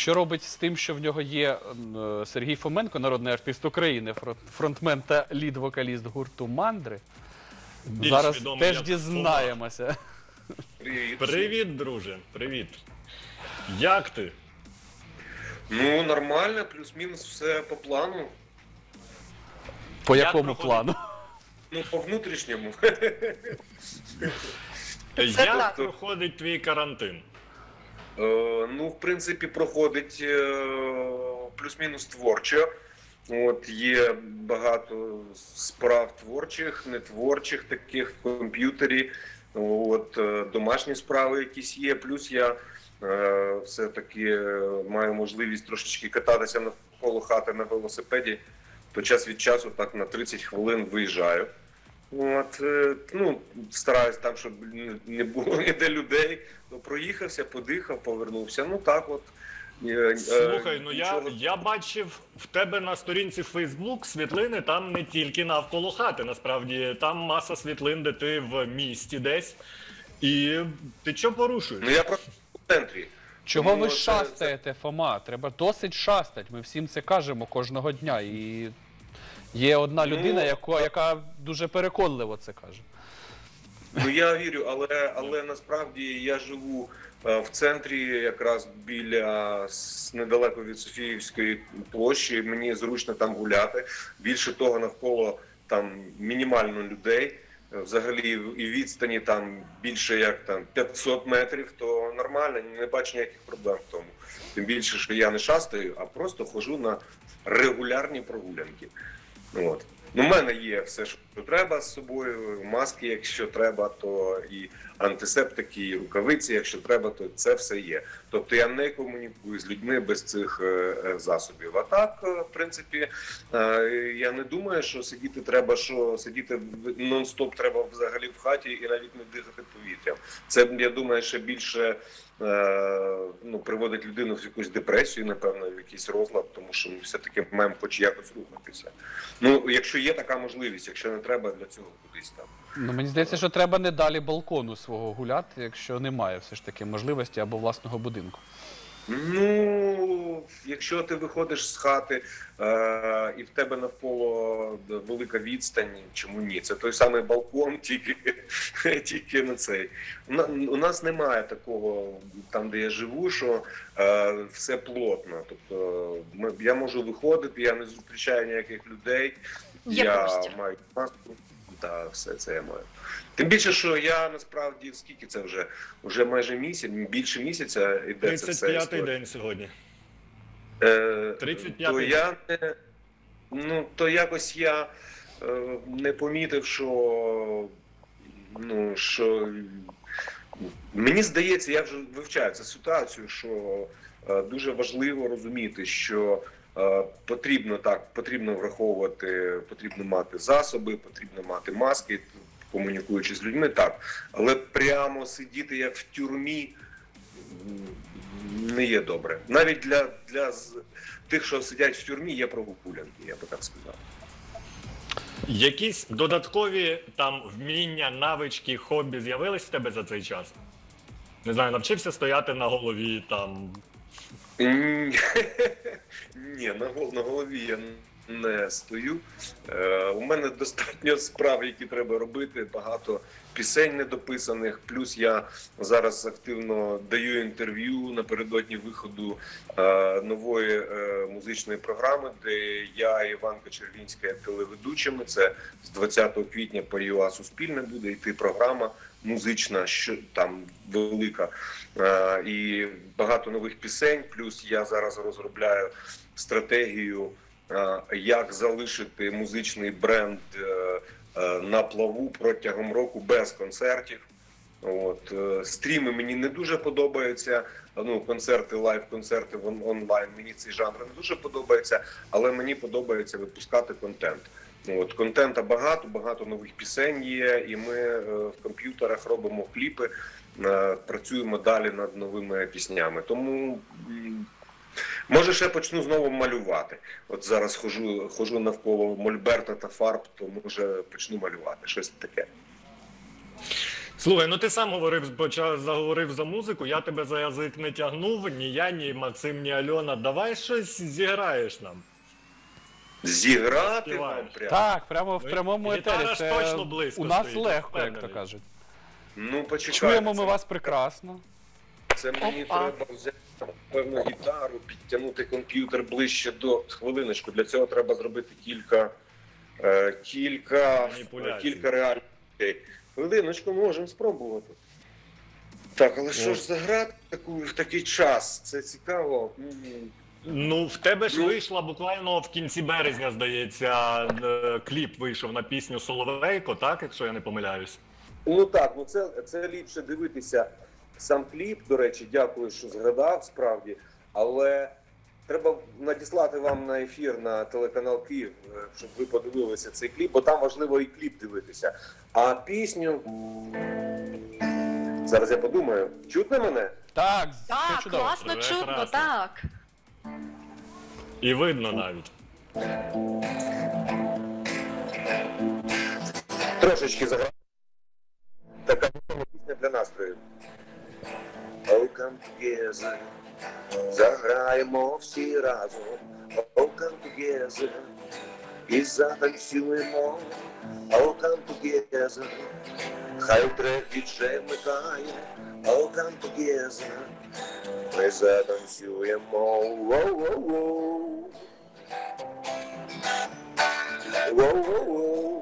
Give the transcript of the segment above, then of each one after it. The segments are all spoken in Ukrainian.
Що робить з тим, що в нього є Сергій Фоменко, народний артист України, фронтмен та лід-вокаліст гурту «Мандри»? Зараз теж дізнаємося. Привіт, друже, привіт. Як ти? Ну, нормально, плюс-мінус все по плану. По якому плану? Ну, по внутрішньому. Як проходить твій карантин? Ну, в принципі, проходить плюс-мінус творчо. От, є багато справ творчих, нетворчих таких в комп'ютері. От, домашні справи якісь є. Плюс я все-таки маю можливість трошечки кататися навколо хати на велосипеді. То час від часу так на 30 хвилин виїжджаю. От, ну, стараюсь там, щоб не було ніде людей. То проїхався, подихав, повернувся. Ну так от. Слухай, ну я бачив в тебе на сторінці Facebook світлини, там не тільки навколо хати, насправді, там маса світлин, де ти в місті десь. І ти що порушуєш? Ну я просто в центрі. Чого ви шастаєте, Фома? Треба досить шастати. Ми всім це кажемо кожного дня. І є одна людина, яка дуже переконливо це каже. Ну я вірю, але насправді я живу в центрі, якраз біля, недалеко від Софіївської площі, мені зручно там гуляти. Більше того, навколо там мінімально людей. Взагалі і відстані там більше як там 500 метрів, то нормально, не бачу ніяких проблем в тому. Тим більше, що я не шастаю, а просто ходжу на регулярні прогулянки. От. У мене є все, що треба з собою, маски, якщо треба, то і антисептики, і рукавиці, якщо треба, то це все є. Тобто я не комунікую з людьми без цих засобів. А так, в принципі, я не думаю, що сидіти треба, що сидіти нон-стоп треба взагалі в хаті і навіть не дихати повітрям. Це, я думаю, ще більше приводить людину в якусь депресію, напевно, в якийсь розлад, тому що все-таки маємо хоч якось рухатися. Ну, якщо є така можливість, якщо не треба для цього кудись там. Ну, мені здається, що треба не далі балкону свого гуляти, якщо немає все ж таки можливості або власного будинку. Ну, якщо ти виходиш з хати і в тебе навколо велика відстань, чому ні? Це той самий балкон, тільки на цей. У нас немає такого, там де я живу, що все плотно. Тобто я можу виходити, я не зустрічаю ніяких людей, я маю маску. Так, все це я маю. Тим більше, що я насправді, скільки це вже? Уже майже місяць, більше місяця йде це все. 35-й день сьогодні. 35-й То я то якось я не помітив, що мені здається, я вже вивчаю цю ситуацію, що дуже важливо розуміти, що потрібно враховувати, потрібно мати засоби, потрібно мати маски, комунікуючи з людьми, так. Але прямо сидіти як в тюрмі не є добре. Навіть для тих, що сидять в тюрмі, є прогулянки, я би так сказав. Якісь додаткові там вміння, навички, хобі з'явились в тебе за цей час? Не знаю, навчився стояти на голові там... Ні, на голові я не стою. У мене достатньо справ, які треба робити, багато пісень недописаних, плюс я зараз активно даю інтерв'ю напередодні виходу нової музичної програми, де я і Іванка Червінська є телеведучими. Це з 20 квітня по ЮА Суспільне буде йти програма музична, що там велика, і багато нових пісень, плюс я зараз розробляю стратегію, як залишити музичний бренд на плаву протягом року без концертів. От. Стріми мені не дуже подобаються, концерти, лайв-концерти онлайн, мені цей жанр не дуже подобається, але мені подобається випускати контент. От, контента багато нових пісень є, і ми в комп'ютерах робимо кліпи, працюємо далі над новими піснями. Тому, може, ще почну знову малювати. От зараз ходжу навколо мольберта та фарб, то може почну малювати, щось таке. Слухай, ну ти сам заговорив за музику, я тебе за язик не тягнув, ні я, ні Максим, ні Альона. Давай щось зіграєш нам. Зіграти вам прямо? Так, прямо в прямому етері. Гітара ж Це точно близько у нас стоїть, легко, як впевнений. то кажуть. Ну, почекайте. Чуємо ми вас прекрасно. Це мені Опа. треба взяти, певну гітару, підтягнути комп'ютер ближче до хвилиночку. Для цього треба зробити Маніпуляцій. кілька реальних речей. Хвилиночку, можемо спробувати. Так, але що ж заграти в такий час? Це цікаво. Ну, в тебе ж Ну. вийшла буквально в кінці березня, здається, кліп вийшов на пісню Соловейко, так, якщо я не помиляюсь? Ну так, ну це ліпше дивитися сам кліп, до речі, дякую, що згадав, справді. Але треба надіслати вам на ефір на телеканал Київ, щоб ви подивилися цей кліп, бо там важливо і кліп дивитися. А пісню... Зараз я подумаю. Чутно мене? Так, Так, все чудово. класно чутно, Прекрасно. так. І видно навіть. Трошечки заграю. Така пісня для настрою. Oh, come together. Заграємо всі разом. Oh, come together. І затанцюємо. Oh, come together. Хай трек діджей вмикає. Oh, come together. Ми затанцюємо. Воу-воу-воу. Воу-воу-воу.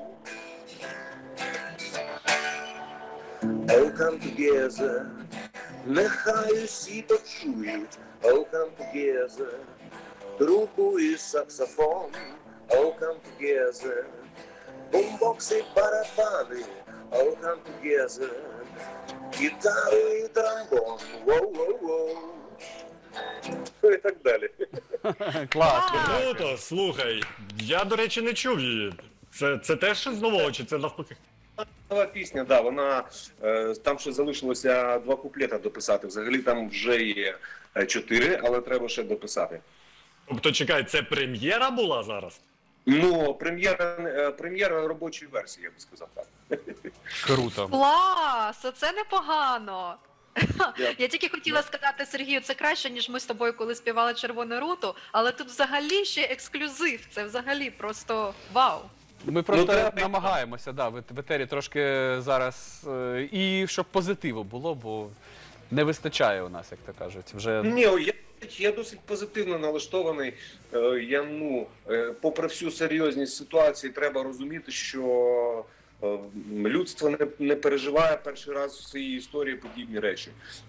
Oh, come together. Нехай усі почують. Oh, come together. Трубу і саксофон. Oh, come together. Бумбокси, барабани. Oh, come together. Гітару і тромбон. Воу-воу-воу. І так далі. Класно. Круто, слухай, я, до речі, не чув її. Це теж щось нового, чи це навпаки? Нова пісня, да, вона там ще залишилося 2 куплета дописати. Взагалі там вже є 4, але треба ще дописати. Тобто, чекай, це прем'єра була зараз? Ну, прем'єра робочої версії, я би сказав так. Круто. Клас, оце непогано. Дякую. Я тільки хотіла сказати, Сергію, це краще, ніж ми з тобою, коли співали «Червону руту», але тут взагалі ще ексклюзив, це взагалі просто вау. Ми просто Ну, треба- намагаємося, да, в етері трошки зараз і щоб позитиву було, бо не вистачає у нас, як то кажуть. Вже Ні, я досить позитивно налаштований. Попри всю серйозність ситуації, треба розуміти, що людство не переживає перший раз в своїй історії подібні речі.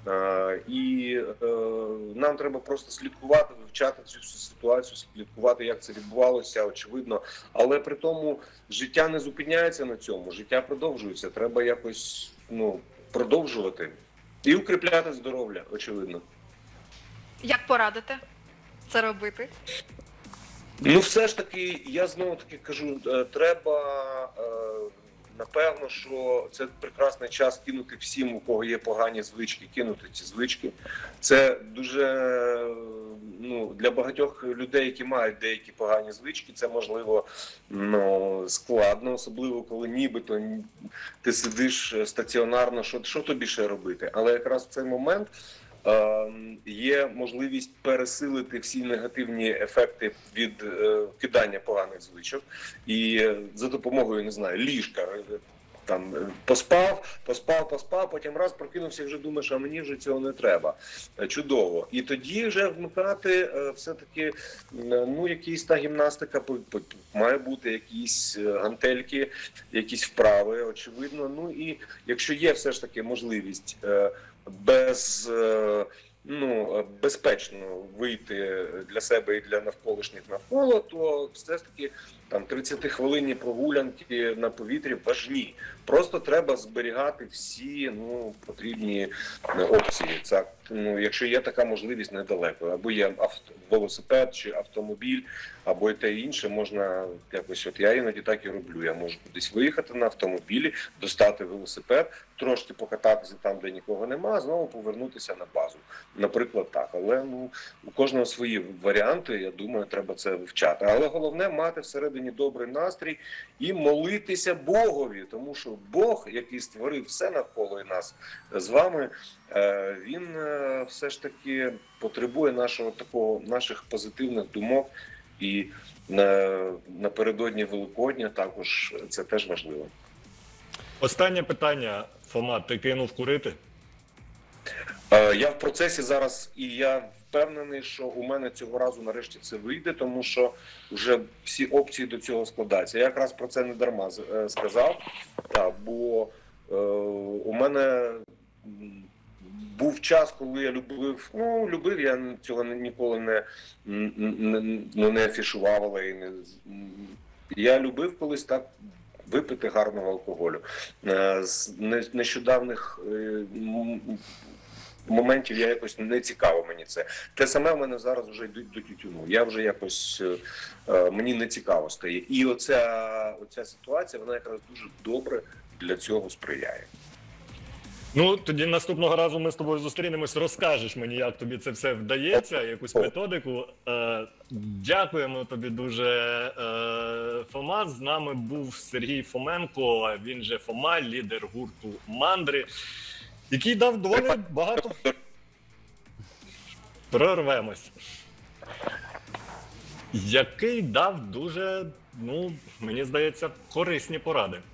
І нам треба просто слідкувати, вивчати цю всю ситуацію, слідкувати, як це відбувалося, очевидно. Але при тому життя не зупиняється на цьому, життя продовжується. Треба якось продовжувати і укріпляти здоров'я, очевидно. Як порадите це робити? Ну, все ж таки, я знову таки кажу, треба, напевно, що це прекрасний час кинути всім, у кого є погані звички, кинути ці звички. Це дуже, для багатьох людей, які мають деякі погані звички, це, можливо, складно, особливо, коли нібито ти сидиш стаціонарно, що тобі ще робити. Але якраз в цей момент є можливість пересилити всі негативні ефекти від кидання поганих звичок і за допомогою, не знаю, ліжка. Там поспав, потім раз прокинувся і вже думаєш, а мені вже цього не треба. Чудово. І тоді вже вмикати все-таки, якась та гімнастика, має бути якісь гантельки, якісь вправи, очевидно. Ну і якщо є все ж таки можливість безпечно вийти для себе і для навколишніх навколо, то все ж таки там 30-хвилинні прогулянки на повітрі важні. Просто треба зберігати всі потрібні опції. Це, якщо є така можливість недалеко, або є велосипед чи автомобіль, або і те інше, можна якось, от я іноді так і роблю. Я можу кудись виїхати на автомобілі, достати велосипед, трошки покататися там, де нікого нема, знову повернутися на базу. Наприклад, так. Але у кожного свої варіанти. Я думаю, треба це вивчати. Але головне мати всередині добрий настрій і молитися Богові, тому що Бог, який створив все навколо і нас з вами, він все ж таки потребує наших позитивних думок. І напередодні Великодня також це теж важливо. Останнє питання, Фома, ти кинув курити? Я в процесі зараз, і я впевнений, що у мене цього разу нарешті це вийде, тому що вже всі опції до цього складаються. Я якраз про це не дарма сказав, бо у мене був час, коли я любив, я цього ніколи не афішував, але і не... Я любив колись так випити гарного алкоголю. З нещодавних моментів я якось не цікаво мені це. Те саме в мене зараз вже йдуть до тютюну. Я вже якось, мені не цікаво стає. І оця ситуація, вона якраз дуже добре для цього сприяє. Ну, тоді наступного разу ми з тобою зустрінемось, розкажеш мені, як тобі це все вдається, якусь методику. Дякуємо тобі дуже, Фома. З нами був Сергій Фоменко, він же Фома, лідер гурту «Мандри», який дав доволі багато. Прорвемось. Який дав дуже, мені здається, корисні поради.